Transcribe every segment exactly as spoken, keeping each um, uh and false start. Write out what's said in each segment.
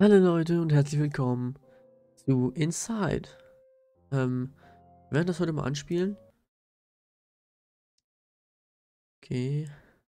Hallo Leute und herzlich willkommen zu Inside. Ähm, wir werden das heute mal anspielen. Okay.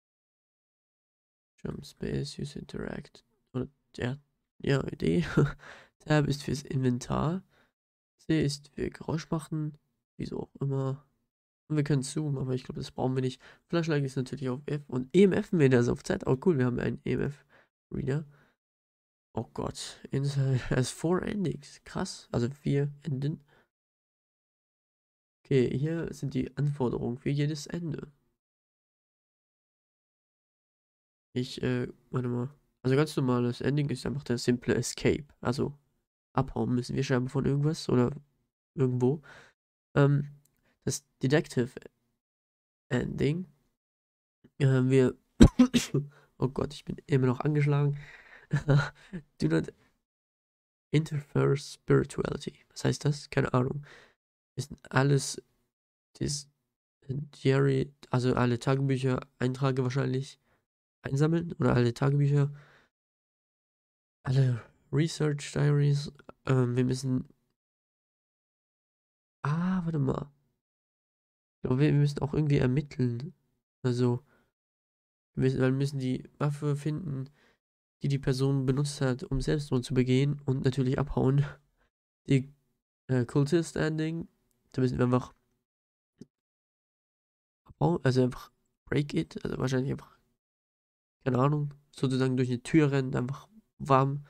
Jump Space, Use Interact. Oder ja, ja, Idee. Tab ist fürs Inventar. C ist für Geräusch machen. Wieso auch immer. Und wir können zoomen, aber ich glaube, das brauchen wir nicht. Flashlight ist natürlich auf F. Und E M F wir das auf Z. Oh cool, wir haben einen E M F-Reader. Oh Gott. Inside has four endings. Krass. Also vier Enden. Okay, hier sind die Anforderungen für jedes Ende. Ich, äh, warte mal. Also ganz normales Ending ist einfach der simple Escape. Also abhauen müssen wir scheinbar von irgendwas oder irgendwo. Ähm, das Detective Ending. Äh, wir. Oh Gott, ich bin immer noch angeschlagen. Do not interfere spirituality. Was heißt das? Keine Ahnung. Ist alles das Diary, also alle Tagebücher, Einträge wahrscheinlich einsammeln oder alle Tagebücher, alle Research Diaries. Ähm, wir müssen. Ah, warte mal. Ich glaube, wir müssen auch irgendwie ermitteln. Also, wir müssen, wir müssen die Waffe finden, die die Person benutzt hat, um Selbstmord zu begehen und natürlich abhauen. Die äh, Cultist Ending, da müssen wir einfach abhauen, also einfach break it, also wahrscheinlich einfach, keine Ahnung, sozusagen durch eine Tür rennen, einfach warm.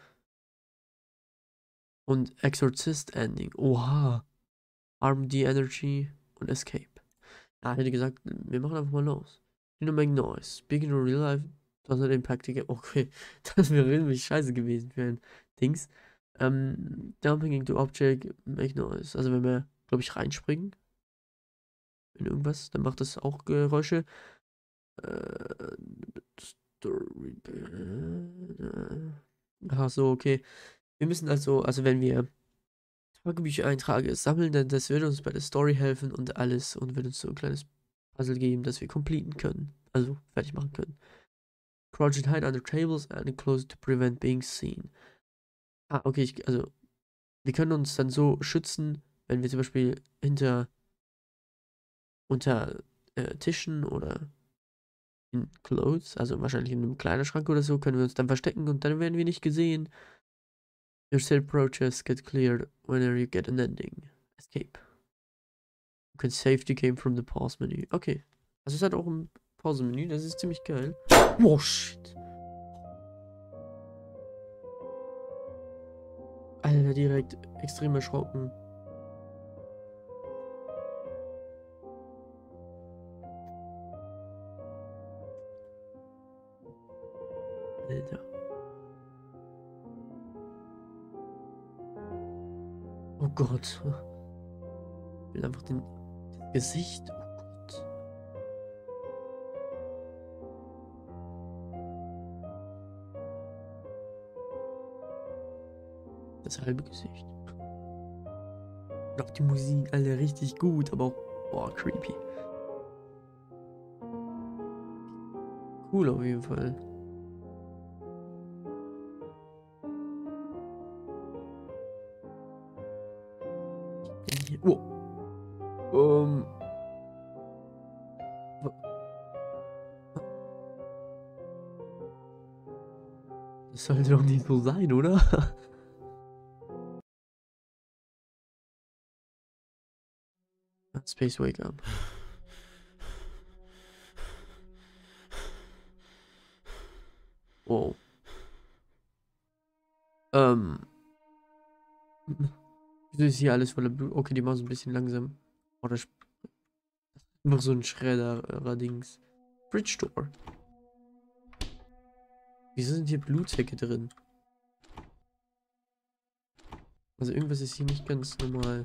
Und Exorcist Ending, oha, Arm the Energy und Escape. Ja, hätte gesagt, wir machen einfach mal los. You know, make noise. Speaking in real life does not impact the game. Okay, das wäre irgendwie scheiße gewesen für ein Dings. Ähm, Jumping into object, make noise. Also wenn wir, glaube ich, reinspringen in irgendwas, dann macht das auch Geräusche. Äh, Story. Ach so, okay. Wir müssen also, also wenn wir Tagebücher-Einträge sammeln, dann das wird uns bei der Story helfen und alles und wird uns so ein kleines Puzzle geben, das wir completen können. Also fertig machen können. Crouch and hide under tables and close to prevent being seen. Ah, okay, ich, also wir können uns dann so schützen, wenn wir zum Beispiel hinter, unter äh, Tischen oder in Clothes, also wahrscheinlich in einem Kleiderschrank oder so, können wir uns dann verstecken und dann werden wir nicht gesehen. Your safe approaches get cleared whenever you get an ending. Escape. You can save the game from the pause menu. Okay. Also es hat auch ein Pause-Menü, das ist ziemlich geil. Oh shit. Alter, direkt extrem erschrocken. Alter. Oh Gott. Ich will einfach den das Gesicht. Oh Gott. Das halbe Gesicht. Und auch die Musik, Alter, richtig gut, aber auch, boah, creepy. Cool auf jeden Fall. Oh. Ähm. Das sollte doch nicht so sein, oder? Space Wake Up. Wow. Ähm. Wieso ist hier alles voller Blut? Okay, die machen so ein bisschen langsam. Oder einfach so ein Schredder-Dings. Bridge Door. Wieso sind hier Blutsäcke drin? Also irgendwas ist hier nicht ganz normal.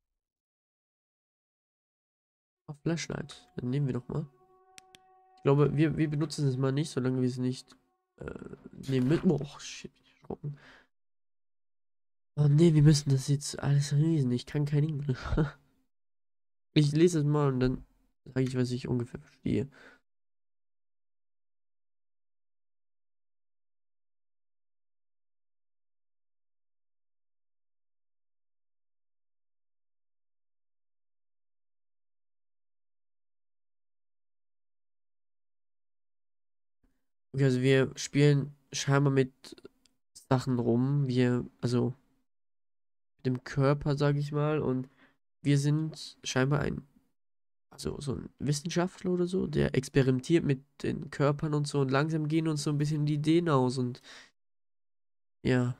Ah, Flashlight. Dann nehmen wir doch mal. Ich glaube, wir, wir benutzen es mal nicht, solange wir es nicht äh, nehmen mit. Oh, shit, bin ich erschrocken. Oh nee, wir müssen das jetzt alles lesen. Ich kann kein Englisch. Ich lese es mal und dann sage ich, was ich ungefähr verstehe. Okay, also wir spielen scheinbar mit Sachen rum. Wir, also mit dem Körper, sag ich mal. Und wir sind scheinbar ein, also so ein Wissenschaftler oder so, der experimentiert mit den Körpern und so. Und langsam gehen uns so ein bisschen die Ideen aus. Und ja,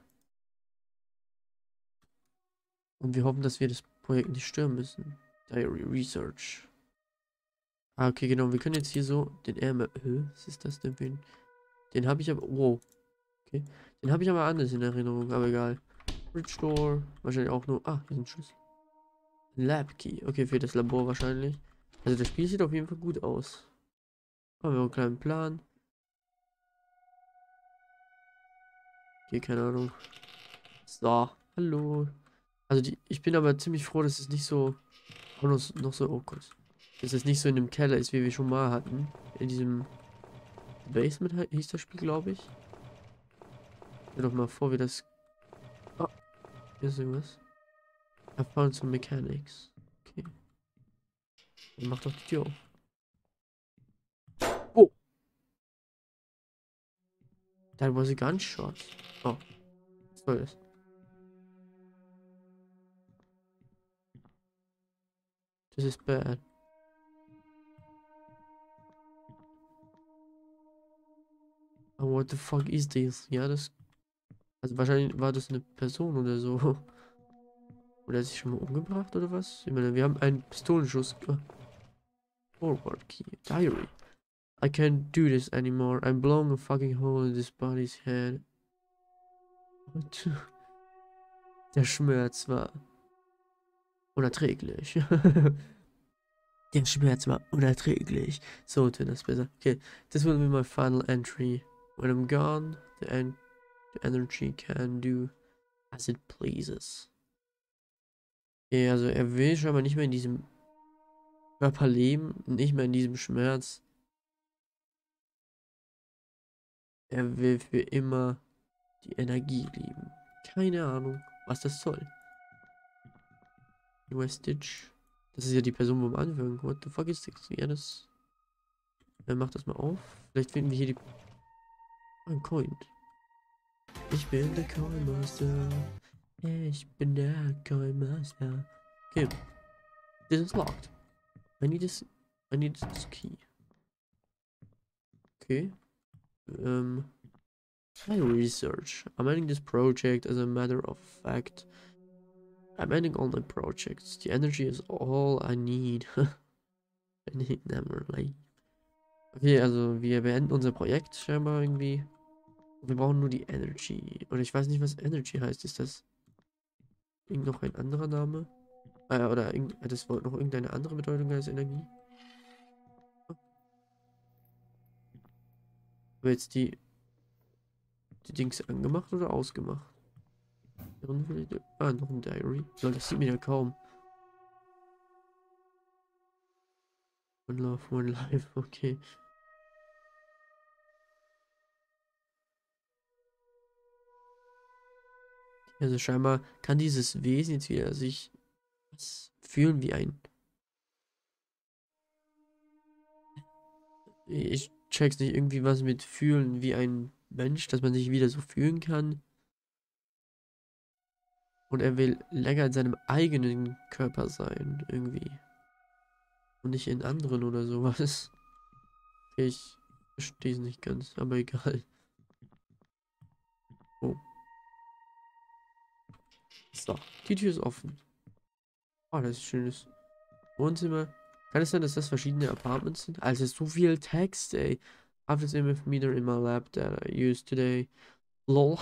und wir hoffen, dass wir das Projekt nicht stören müssen. Diary Research. Ah, okay, genau. Wir können jetzt hier so den Ärmel. Hä? Was ist das denn für ein. Den habe ich aber. Wow. Okay. Den habe ich aber anders in Erinnerung, aber egal. Bridge Door. Wahrscheinlich auch nur. Ah, hier ist ein Schlüssel. Lab Key. Okay, für das Labor wahrscheinlich. Also das Spiel sieht auf jeden Fall gut aus. Haben wir einen kleinen Plan. Okay, keine Ahnung. So. Hallo. Also die, ich bin aber ziemlich froh, dass es nicht so. Auch noch, noch so. Oh Gott. Dass es nicht so in dem Keller ist, wie wir schon mal hatten. In diesem Basement he- hieß das Spiel, glaube ich. Stell doch mal vor, wie das. Ah, hier ist irgendwas. I found some mechanics. Okay. Dann mach doch die Tür auf. Oh, that was a gunshot. Oh, was soll das? Das ist bad. Oh, what the fuck is this? Ja, das. Also wahrscheinlich war das eine Person oder so. Oder hat sich schon mal umgebracht oder was? Ich meine, wir haben einen Pistolenschuss. Ah, Forward Key. Diary. I can't do this anymore. I'm blowing a fucking hole in this body's head. What? Der Schmerz war unerträglich. Der Schmerz war unerträglich. So tönt das besser. Okay, this will be my final entry. When I'm gone, the, en the energy can do as it pleases. Okay, also er will scheinbar nicht mehr in diesem Körper leben, nicht mehr in diesem Schmerz. Er will für immer die Energie lieben. Keine Ahnung, was das soll. Stitch. Das ist ja die Person vom Anfang. What the fuck is this? Ja, das. Er macht das mal auf. Vielleicht finden wir hier die. Ein Coin. Ich bin der Coin Master. Ich bin der Coin Master. Okay. This is locked. I need this. I need this key. Okay. Um. My research. I'm ending this project as a matter of fact. I'm ending all my projects. The energy is all I need. I need never leave. Okay, also wir beenden unser Projekt scheinbar irgendwie. Wir brauchen nur die Energy. Und ich weiß nicht, was Energy heißt. Ist das irgend noch ein anderer Name? Äh, oder irgend, hat das Wort noch irgendeine andere Bedeutung als Energie? Haben wir jetzt die, die Dings angemacht oder ausgemacht? Ah, noch ein Diary. So, das sieht man ja kaum. One Love, One Life, okay. Also scheinbar kann dieses Wesen jetzt wieder sich was fühlen wie ein. Ich check's nicht, irgendwie was mit fühlen wie ein Mensch, dass man sich wieder so fühlen kann. Und er will länger in seinem eigenen Körper sein, irgendwie. Und nicht in anderen oder sowas. Ich verstehe es nicht ganz, aber egal. Oh. So, die Tür ist offen. Oh, das ist ein schönes Wohnzimmer. Kann es sein, dass das verschiedene Apartments sind? Also so viel Text, ey. Have the M F meter in my lab that I used today. Lol.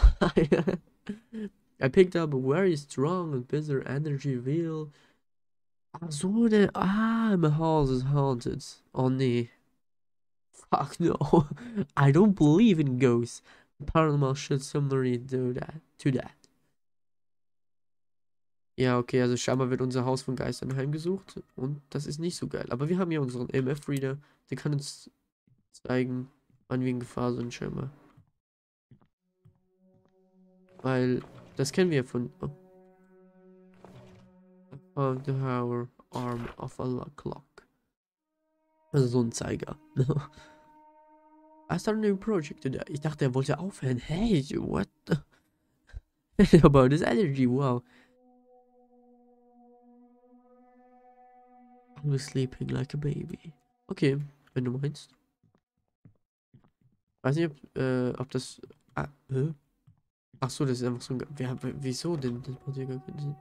I picked up a very strong and bizarre energy wheel. Ach so, der. Ah, my house is haunted. Oh nee. Fuck no. I don't believe in ghosts. Paranormal should similarly do that. To that. Ja, okay, also scheinbar wird unser Haus von Geistern heimgesucht und das ist nicht so geil. Aber wir haben ja unseren E M F-Reader, der kann uns zeigen, wann wir in Gefahr sind, scheinbar. Weil, das kennen wir ja von... Oh. Of the hour arm of a clock. Also so ein Zeiger. I started a new project today. Ich dachte, er wollte aufhören. Hey, what the... about his allergy? Wow. I was sleeping like a baby. Okay, wenn du meinst. Weiß nicht, ob, äh, ob das... Ah, hä? Ach so, das ist einfach so ein... Wer, wieso denn? Das macht ja gar keinen Sinn.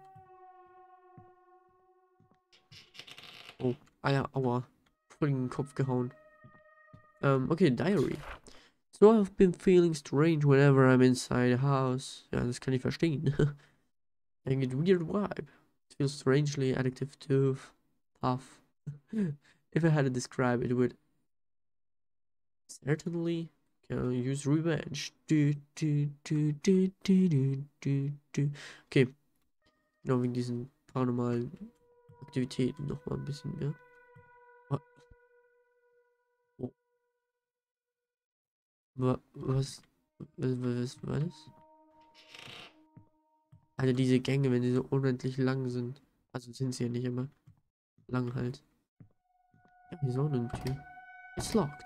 Oh, ah ja, aua. Voll in den Kopf gehauen. Ähm, okay, Diary. So I've been feeling strange whenever I'm inside a house. Ja, das kann ich verstehen. I get weird vibe. It feels strangely addictive to puff. If I had to describe it, it would certainly can use revenge. Du, du, du, du, du, du, du, du. Okay, genau wegen diesen paranormalen Aktivitäten noch mal ein bisschen mehr. Wa- oh, wa- Was, was, was war das? Alter, diese Gänge, wenn die so unendlich lang sind. Also sind sie ja nicht immer lang halt. Ja, hier ist auch eine Tür. It's locked.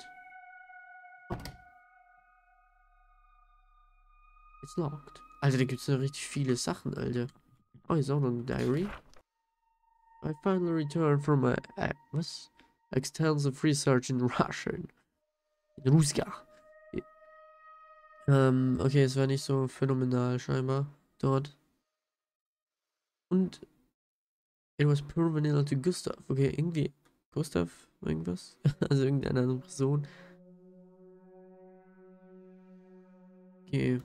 It's locked. Alter, da gibt es ja richtig viele Sachen, Alter. Oh, hier ist auch noch ein Diary. I finally returned from my... Uh, was? Extensive research in Russian. In Ruska. Ähm, okay, es war nicht so phänomenal scheinbar dort. Und it was pure vanilla to Gustav. Okay, irgendwie Gustav irgendwas? Also irgendeine andere Person. Okay,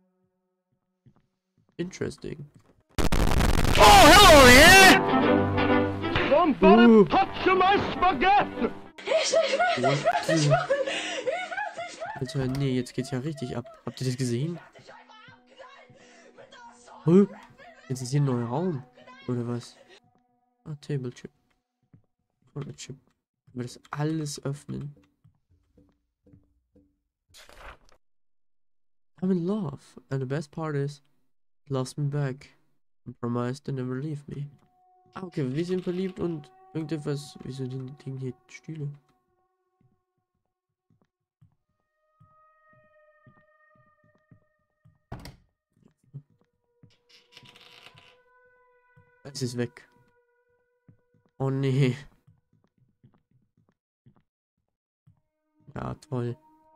interesting. Oh, hello there! Somebody Uh, touch my spaghetti! what the... Alter, nee, jetzt geht's ja richtig ab. Habt ihr das gesehen? Huh? Jetzt ist hier ein neuer Raum. Oder was? Ah, Table Chip. Corner Chip. Können wir das alles öffnen? I'm in love. And the best part is, he loves me back. And promised to never leave me. Ah, okay, wir sind verliebt und irgendetwas. Wieso sind die Dinge hier Stühle? Es ist weg. Oh nee. Ja, toll.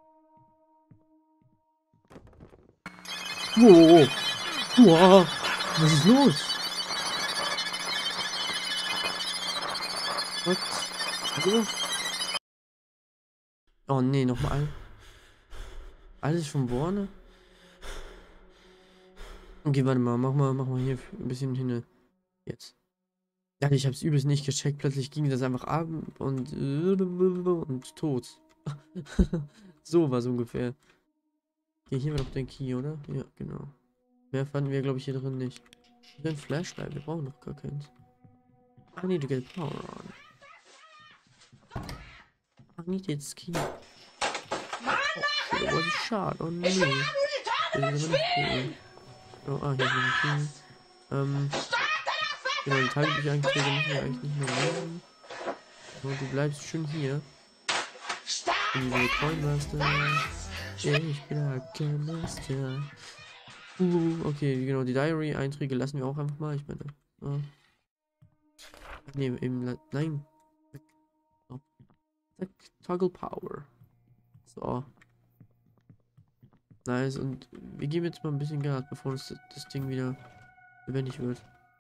Wow. Wow. Was ist los? What? Hallo? Oh nee, nochmal. Alles von vorne? Okay, warte mal, mach mal, mach mal hier ein bisschen hin. Jetzt. Ja, ich hab's übelst nicht gecheckt. Plötzlich ging das einfach ab und und tot. So war es ungefähr. Okay, hier war doch der Key, oder? Ja, genau. Mehr fanden wir, glaube ich, hier drin nicht. Hier ein Flashlight, wir brauchen noch gar keins. I need to get power on. I need its key. Oh, shit, it was a shot on me. Das ist aber nicht cool. Oh, ah, hier ist noch ein Key. Ähm, genau, die Tagebüchereinträge müssen wir eigentlich nicht mehr lesen. Und du bleibst schön hier. Und diese Coinmaster. Ich bin ein Coinmaster. Uh, okay, genau, die Diary-Einträge lassen wir auch einfach mal. Ich meine, oh. Ne, eben, nein. Oh. Zack, Toggle Power. So. Nice, und wir geben jetzt mal ein bisschen Gas, bevor das, das Ding wieder lebendig wird.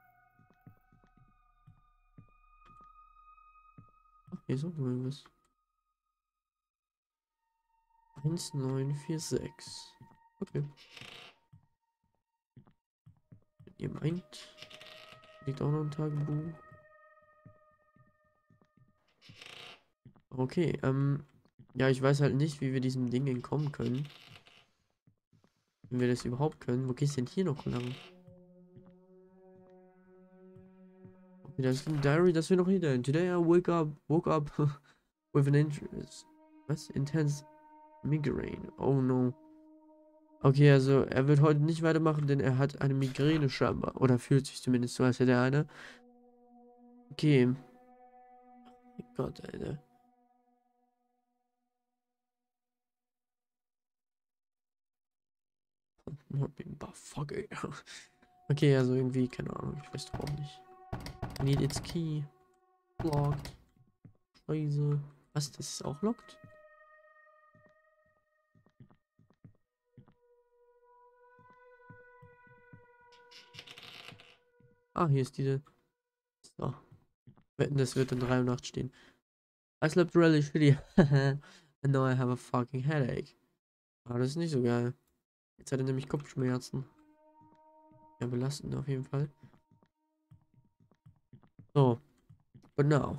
Ach, hier ist auch noch irgendwas. eins neun vier sechs. Okay. Wenn ihr meint, liegt auch noch ein Tagebuch. Okay, ähm, ja, ich weiß halt nicht, wie wir diesem Ding entkommen können. Wenn wir das überhaupt können. Wo geht's denn hier noch lang? Okay, das ist ein Diary, das wir noch hier. Today I wake up, woke up with an interest. Was? Intense migraine. Oh no. Okay, also er wird heute nicht weitermachen, denn er hat eine Migräne scheinbar. Oder fühlt sich zumindest so, als hätte er eine. Okay. Oh Gott, Alter. Fuck, ey. Okay, also irgendwie, keine Ahnung, ich weiß doch auch nicht. Need its key. Locked. Scheiße. Was, das ist auch locked? Ah, hier ist diese. So. Wetten, das wird in drei Uhr nachts stehen. I slept really shitty. And now I have a fucking headache. Ah, das ist nicht so geil. Jetzt hat er nämlich Kopfschmerzen. Ja, belastend auf jeden Fall. So. But now.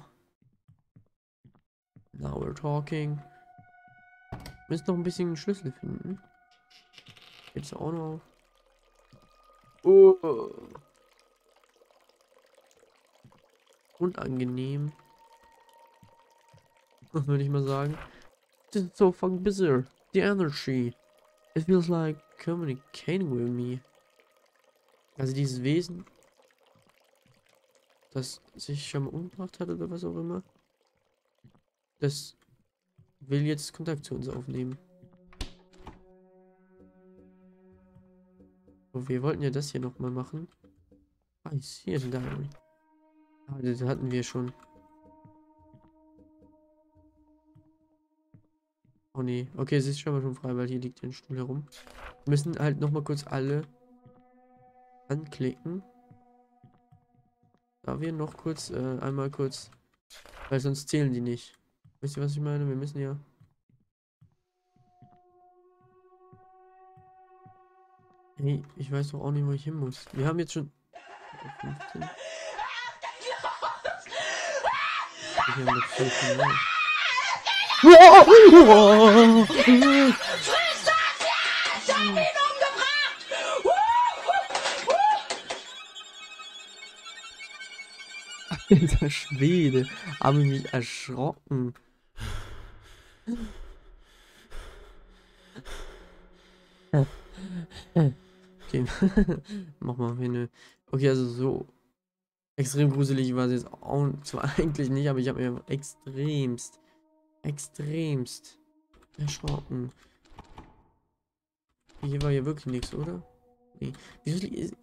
Now we're talking. Wir müssen noch ein bisschen einen Schlüssel finden. Gibt's auch noch. Oh. Unangenehm. Was würde ich mal sagen? This is so fucking bizarre. The energy. It feels like communicating with me. Also dieses Wesen, das sich schon mal umgebracht hat oder was auch immer, das will jetzt Kontakt zu uns aufnehmen. So, wir wollten ja das hier nochmal machen. Ah, ist hier ein Diary. Ah, das hatten wir schon. Oh nee. Okay, es ist schon mal schon frei, weil hier liegt ein Stuhl herum. Wir müssen halt nochmal kurz alle anklicken. Da wir noch kurz, äh, einmal kurz, weil sonst zählen die nicht. Wisst ihr, was ich meine? Wir müssen ja... Hey, ich weiß doch auch nicht, wo ich hin muss. Wir haben jetzt schon... fünfzehn. Wir haben noch fünfzehn mehr. Alter Schwede, habe ich mich erschrocken. Okay, mach mal eine. Okay, also so extrem gruselig war es jetzt auch zwar eigentlich nicht, aber ich habe mir extremst, extremst erschrocken. Hier war ja wirklich nichts, oder? Nee. Wieso ist.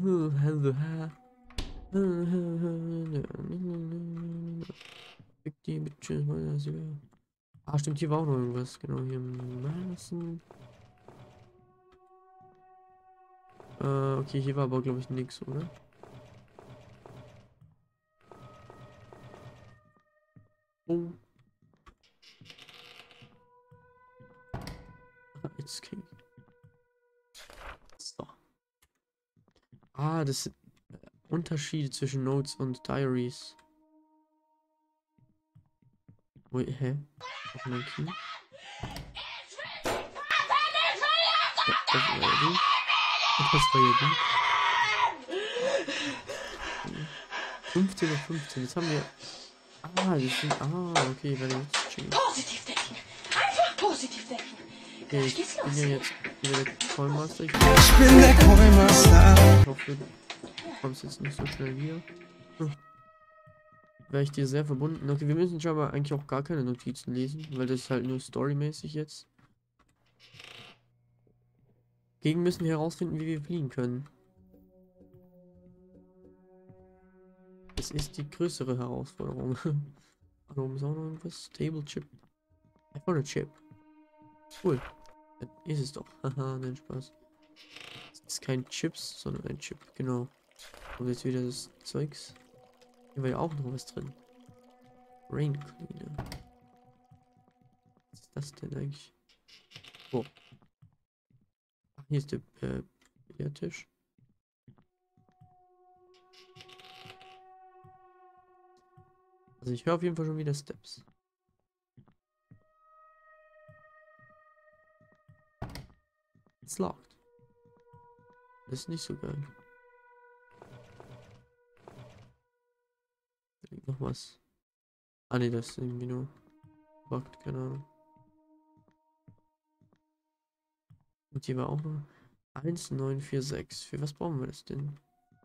Ah, stimmt, hier war auch noch irgendwas. Genau, hier Maßen. Äh, okay, hier war aber, glaube ich, nichts, oder? Oh. It's okay. So. Ah, das sind Unterschiede zwischen Notes und Diaries. Wait, hä? Auf mein Key? Ja, das war ja du. Das war ja du. fünfzehn auf fünfzehn. Jetzt haben wir. Ah, das sind. Ah, okay, warte jetzt checken. Positiv denken. Einfach positiv denken. Okay, ich bin ja jetzt wieder der Coinmaster. Ich, Ich bin der Coinmaster. ich hoffe, du kommst jetzt nicht so schnell wieder. Hm. Wäre ich dir sehr verbunden. Okay, wir müssen schon aber eigentlich auch gar keine Notizen lesen, weil das ist halt nur storymäßig jetzt. Gegen müssen wir herausfinden, wie wir fliehen können. Das ist die größere Herausforderung. Da oben ist auch noch irgendwas. Table Chip. Einfach eine Chip. Cool. Dann ist es doch. Haha, nein, Spaß. Es ist kein Chips, sondern ein Chip. Genau. Und jetzt wieder das Zeugs. Hier war ja auch noch was drin. Rain Cleaner. Was ist das denn eigentlich? Oh. Ach, hier ist der äh, Billardtisch. Also ich höre auf jeden Fall schon wieder Steps. It's locked. Das ist nicht so geil. Da liegt noch was. Ah ne, das ist irgendwie nur locked, keine Ahnung. Und hier war auch noch eins neun vier sechs. Für was brauchen wir das denn?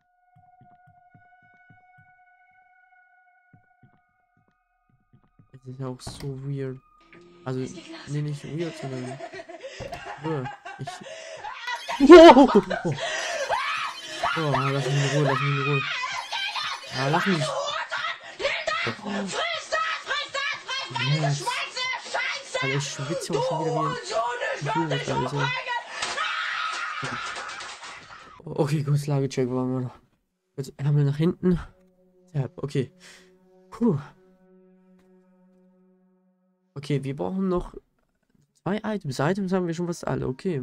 Das ist ja auch so weird. Also, nee, nicht weird, sondern... Uh, ich... Wow. Oh. Oh, lass mich in Ruhe, lass mich in Ruhe. Ah, lass mich. Friss das, friss das, friss meine Yes. Schweiße, Scheiße! Alter, ich schwitze auch schon wieder wie ein Hurensohn, ich Vogel, hab dich Alter. umbringen! Okay, kurz Lagecheck waren wir noch. Jetzt Ärmel nach hinten. Ja, okay. Puh. Okay, wir brauchen noch zwei Items. Items haben wir schon fast alle, okay.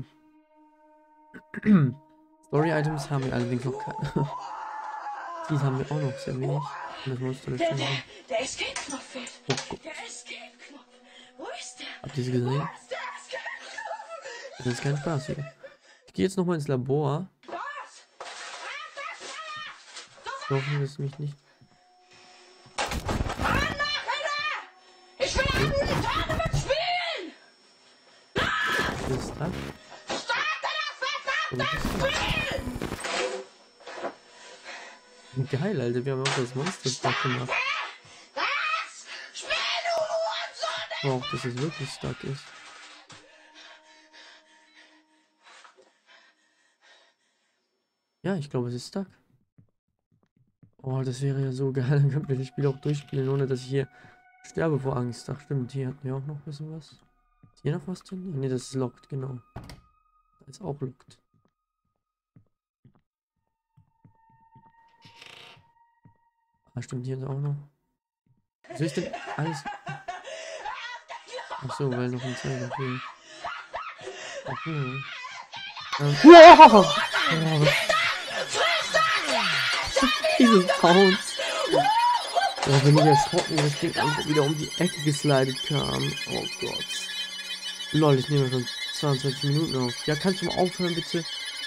Story-Items haben wir allerdings noch keine. Die haben wir auch noch sehr wenig. Und das Monster Der, bestimmt der, noch. der Escape-Knopf fehlt. Oh Gott. Der Escape-Knopf. Wo ist der? Habt ihr sie gesehen? Wo ist der Escape-Knopf? Das ist kein Spaß hier. Ich gehe jetzt nochmal ins Labor. Was? Ich hoffe, dass mich nicht. Ich will ein Tournament spielen! Was ist das? Starte das Was ist das? Geil, Alter. Wir haben auch das Monster stark gemacht. Was? Spiel, du Hurensohn! Aber auch, dass es wirklich stark ist. Ja, ich glaube, es ist stark. Oh, das wäre ja so geil. Dann könnten wir das Spiel auch durchspielen, ohne dass ich hier sterbe vor Angst. Ach stimmt, hier hatten wir auch noch ein bisschen was. Ist hier noch was drin? Ne, das ist locked, genau. Da ist auch locked. Ah, stimmt, hier ist auch noch. Was ist denn alles? Ach so, weil noch ein Zeiger fehlt. Ach, nee. Ähm, wow! Ja, was? Dieses Sound. Ja, wenn ich erschrocken, das Ding einfach wieder um die Ecke geslidet kam. Oh Gott. Lol, ich nehme schon zweiundzwanzig Minuten auf. Ja, kannst du mal aufhören, bitte?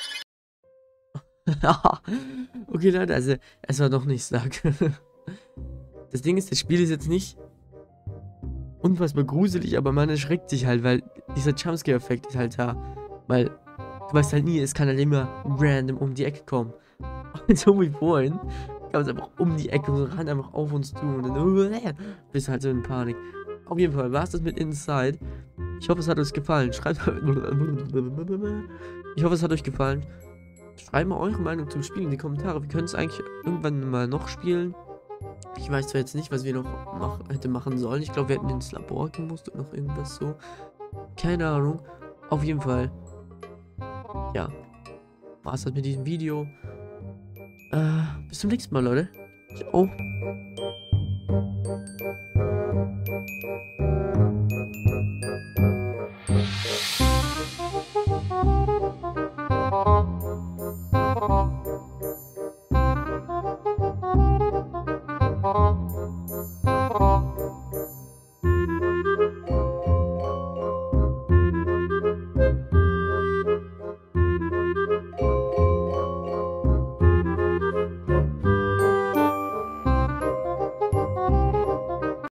Okay, Leute, also, es war doch nicht stark. Das Ding ist, das Spiel ist jetzt nicht unfassbar gruselig, aber man erschreckt sich halt, weil dieser Jumpscare-Effekt ist halt da. Weil, du weißt halt nie, es kann halt immer random um die Ecke kommen. So wie vorhin, kam es einfach um die Ecke und so ran einfach auf uns zu und dann äh, bist halt so in Panik. Auf jeden Fall war es das mit Inside. Ich hoffe, es hat euch gefallen. Schreibt. Ich hoffe, es hat euch gefallen. Schreibt mal eure Meinung zum Spiel in die Kommentare. Wir können es eigentlich irgendwann mal noch spielen. Ich weiß zwar jetzt nicht, was wir noch mach, hätte machen sollen. Ich glaube, wir hätten ins Labor gemusst oder noch irgendwas so. Keine Ahnung. Auf jeden Fall. Ja. War es das mit diesem Video. Äh, bis zum nächsten Mal, Leute. Ciao.